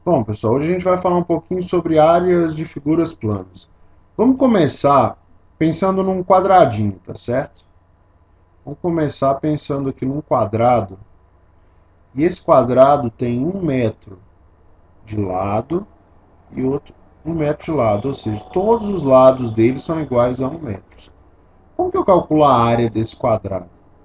Bom, pessoal, hoje a gente vai falar um pouquinho sobre áreas de figuras planas. Vamos começar pensando num quadradinho, tá certo? Vamos começar pensando aqui num quadrado. E esse quadrado tem 1 metro de lado e outro 1 metro de lado, ou seja, todos os lados dele são iguais a 1 metro. Como que eu calculo a área desse quadrado?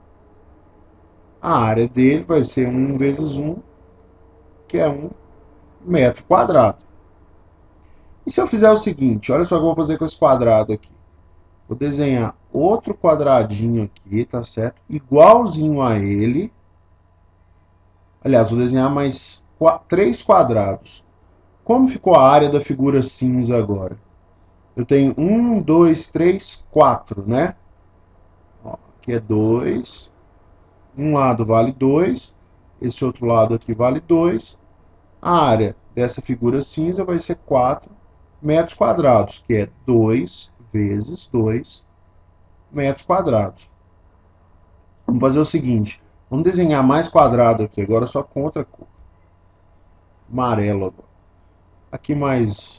A área dele vai ser 1 vezes 1, que é 1 metro quadrado. E se eu fizer o seguinte, olha só o que eu vou fazer com esse quadrado aqui. Vou desenhar outro quadradinho aqui, tá certo? Igualzinho a ele. Aliás, vou desenhar mais 3 quadrados. Como ficou a área da figura cinza agora? Eu tenho 1, 2, 3, 4, né? Ó, aqui é 2. Um lado vale 2. Esse outro lado aqui vale 2. A área dessa figura cinza vai ser 4 metros quadrados, que é 2 vezes 2 metros quadrados. Vamos fazer o seguinte, vamos desenhar mais quadrado aqui, agora só contra a cor. Amarelo agora. Aqui mais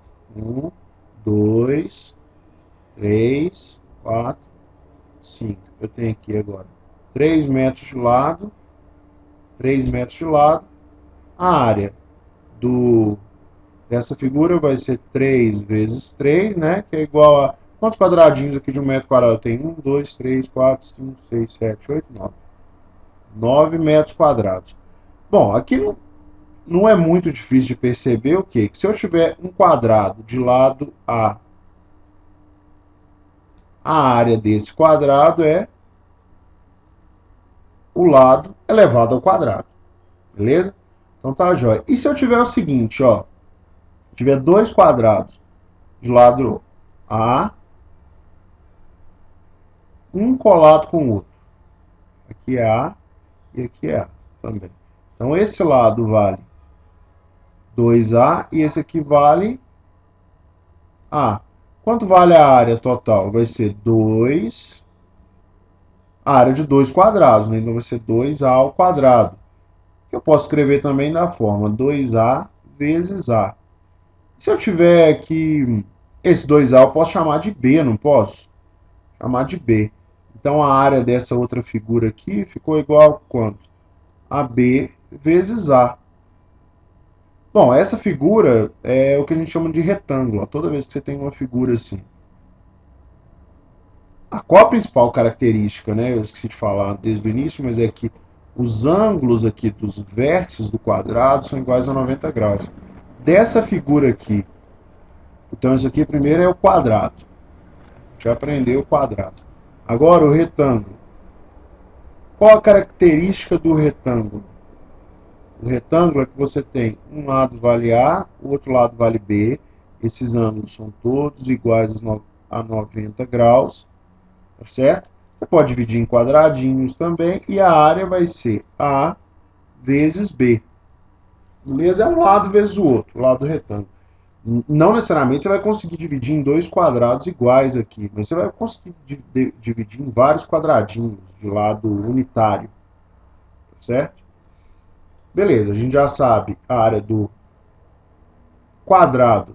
1, 2, 3, 4, 5. Eu tenho aqui agora 3 metros de lado, 3 metros de lado. A área dessa figura vai ser 3 vezes 3, né? Que é igual a... Quantos quadradinhos aqui de 1 metro quadrado tem? 1, 2, 3, 4, 5, 6, 7, 8, 9. 9 metros quadrados. Bom, aqui não é muito difícil de perceber o quê? Que se eu tiver um quadrado de lado a área desse quadrado é o lado elevado ao quadrado. Beleza? Então tá, jóia. E se eu tiver o seguinte, ó, tiver 2 quadrados de lado A, um colado com o outro. Aqui é A e aqui é A também. Então esse lado vale 2A e esse aqui vale A. Quanto vale a área total? Vai ser 2, a área de 2 quadrados, né? Então vai ser 2A ao quadrado. Que eu posso escrever também da forma 2A vezes A. Se eu tiver aqui esse 2A, eu posso chamar de B, não posso? Chamar de B. Então a área dessa outra figura aqui ficou igual a quanto? A B vezes A. Bom, essa figura é o que a gente chama de retângulo. Toda vez que você tem uma figura assim. Qual a principal característica, né? Eu esqueci de falar desde o início, mas é que os ângulos aqui dos vértices do quadrado são iguais a 90 graus. Dessa figura aqui, então isso aqui primeiro é o quadrado. Já aprendeu o quadrado. Agora o retângulo. Qual a característica do retângulo? O retângulo é que você tem um lado vale A, o outro lado vale B. Esses ângulos são todos iguais a 90 graus. Tá certo? Você pode dividir em quadradinhos também e a área vai ser A vezes B. Beleza? É um lado vezes o outro, o lado do retângulo. Não necessariamente você vai conseguir dividir em 2 quadrados iguais aqui, mas você vai conseguir dividir em vários quadradinhos de lado unitário. Tá certo? Beleza, a gente já sabe a área do quadrado.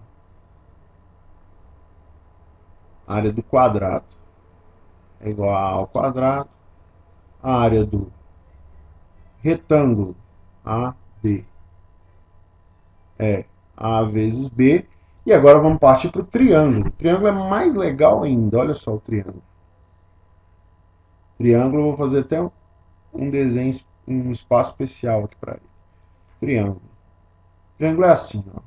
A área do quadrado é igual a ao quadrado. A área do retângulo, AB, é A vezes B. E agora vamos partir para o triângulo. O triângulo é mais legal ainda. Olha só o triângulo. Triângulo, eu vou fazer até um desenho, um espaço especial aqui para ele. Triângulo. Triângulo é assim, ó.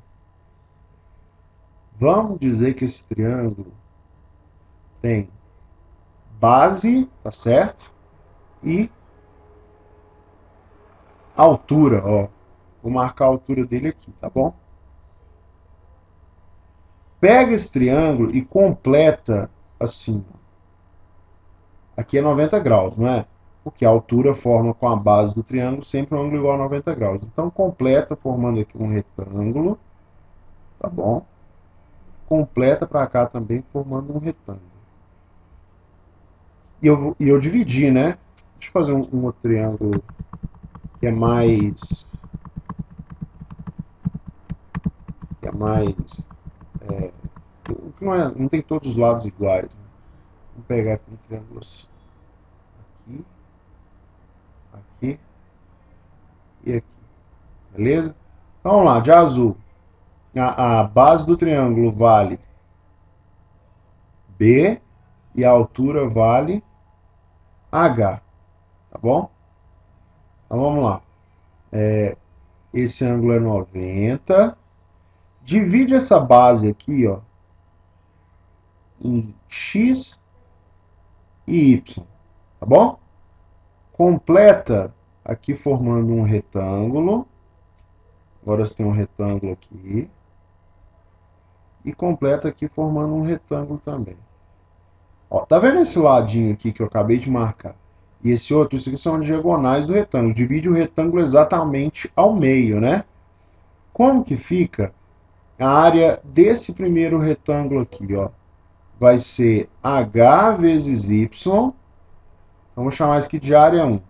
Vamos dizer que esse triângulo tem base, tá certo? E altura, ó. Vou marcar a altura dele aqui, tá bom? Pega esse triângulo e completa assim. Aqui é 90 graus, não é? Porque a altura forma com a base do triângulo sempre um ângulo igual a 90 graus. Então completa formando aqui um retângulo, tá bom? Completa para cá também formando um retângulo. E eu dividi, né? Deixa eu fazer um outro triângulo que é mais mais... não tem todos os lados iguais. Né? Vamos pegar aqui um triângulo assim. Aqui, aqui e aqui. Beleza? Então vamos lá, de azul. A base do triângulo vale B e a altura vale H. Tá bom? Então vamos lá. Esse ângulo é 90. Divide essa base aqui, ó, em X e Y. Tá bom? Completa aqui formando um retângulo. Agora você tem um retângulo aqui. E completa aqui formando um retângulo também. Ó, tá vendo esse ladinho aqui que eu acabei de marcar? E esse outro, isso aqui são diagonais do retângulo. Divide o retângulo exatamente ao meio, né? Como que fica a área desse primeiro retângulo aqui, ó? Vai ser H vezes Y. Vamos chamar isso aqui de área 1.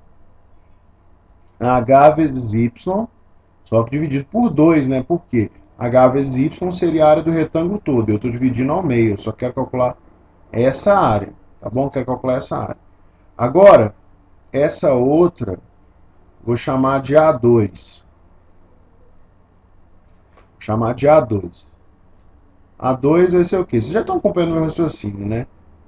H vezes Y, só que dividido por 2, né? Por quê? H vezes Y seria a área do retângulo todo. Eu estou dividindo ao meio, eu só quero calcular essa área, tá bom? Quero calcular essa área. Agora, essa outra, vou chamar de A2. Vou chamar de A2. A2 vai ser o quê? Vocês já estão acompanhando o meu raciocínio, né?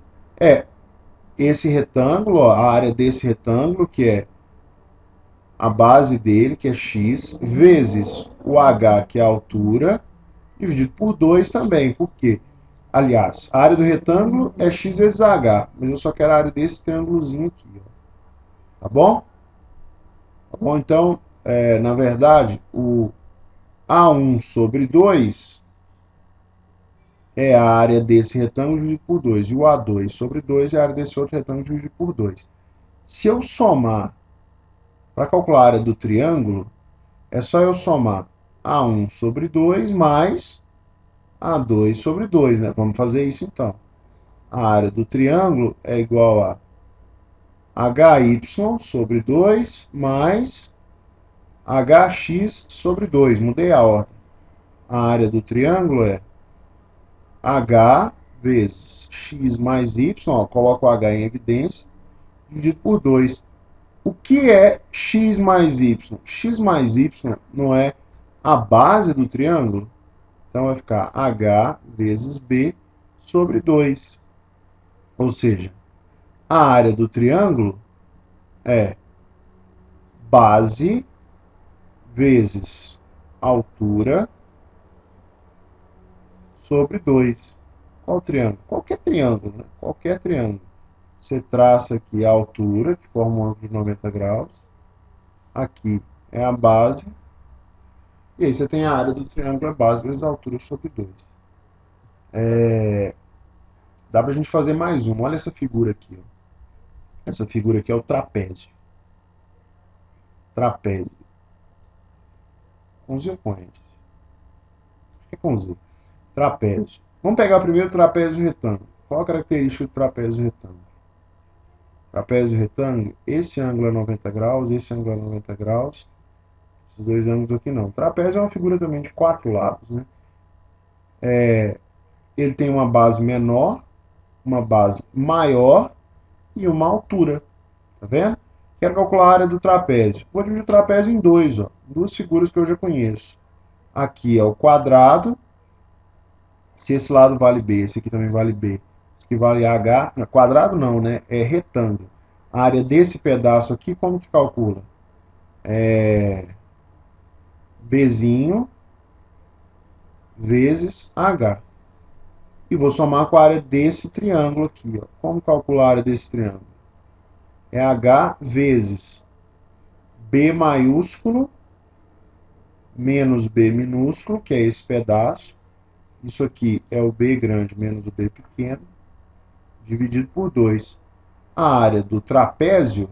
Esse retângulo, ó, a área desse retângulo, que é a base dele, que é x, vezes o h, que é a altura, dividido por 2 também. Por quê? Aliás, a área do retângulo é x vezes h, mas eu só quero a área desse triângulozinho aqui. Ó. Tá bom? Tá bom? Então, na verdade, o A1 sobre 2 é a área desse retângulo dividido por 2. E o A2 sobre 2 é a área desse outro retângulo dividido por 2. Se eu somar, para calcular a área do triângulo, é só eu somar A1 sobre 2 mais A2 sobre 2, né? Vamos fazer isso então. A área do triângulo é igual a HY sobre 2 mais HX sobre 2. Mudei a ordem. A área do triângulo é H vezes X mais Y, ó, coloco o H em evidência, dividido por 2. O que é X mais Y? X mais Y não é a base do triângulo? Então vai ficar H vezes B sobre 2. Ou seja, a área do triângulo é base vezes altura sobre 2. Qual triângulo? Qualquer triângulo, né? Qualquer triângulo. Você traça aqui a altura, que forma um ângulo de 90 graus. Aqui é a base. E aí você tem a área do triângulo, é base vezes a altura sobre 2. Dá pra gente fazer mais uma. Olha essa figura aqui. Ó. Essa figura aqui é o trapézio. Trapézio. Com Z ou com S? Acho que é com Z. Trapézio. Vamos pegar primeiro o trapézio retângulo. Qual a característica do trapézio retângulo? Trapézio retângulo, esse ângulo é 90 graus, esse ângulo é 90 graus. Esses dois ângulos aqui não. Trapézio é uma figura também de 4 lados, né? Ele tem uma base menor, uma base maior e uma altura. Tá vendo? Quero calcular a área do trapézio. Vou dividir o trapézio em dois, ó. Duas figuras que eu já conheço. Aqui é o quadrado. Se esse lado vale B, esse aqui também vale B. Esse aqui vale H. Não, quadrado não, né? É retângulo. A área desse pedaço aqui, como que calcula? Bzinho vezes H. E vou somar com a área desse triângulo aqui. Ó. Como calcular a área desse triângulo? É H vezes B maiúsculo menos B minúsculo, que é esse pedaço. Isso aqui é o B grande menos o B pequeno, dividido por 2. A área do trapézio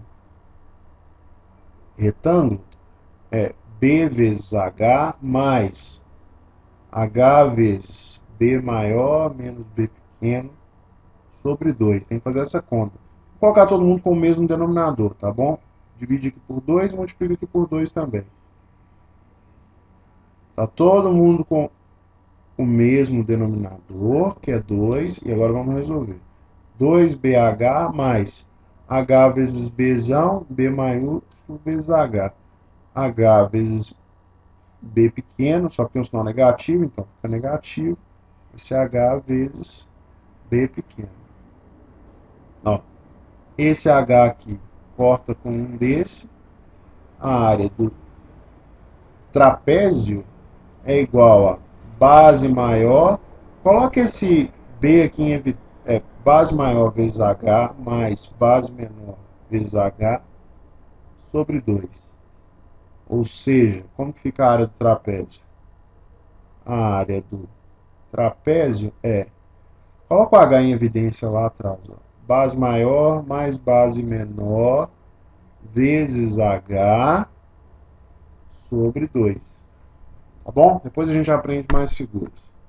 retângulo é B vezes H mais H vezes B maior menos B pequeno sobre 2. Tem que fazer essa conta. Vou colocar todo mundo com o mesmo denominador, tá bom? Divide aqui por 2 e multiplica aqui por 2 também. Tá todo mundo com o mesmo denominador, que é 2, e agora vamos resolver. 2BH mais H vezes Bzão, B maiúsculo vezes H. H vezes B pequeno, só que tem um sinal negativo, então fica negativo. Esse H vezes B pequeno. Ó, esse H aqui corta com um desse. A área do trapézio é igual a base maior. Coloque esse B aqui em evidência. Base maior vezes H mais base menor vezes H sobre 2. Ou seja, como que fica a área do trapézio? A área do trapézio é... Coloca o H em evidência lá atrás. Ó. Base maior mais base menor vezes H sobre 2. Tá bom? Depois a gente aprende mais figuras.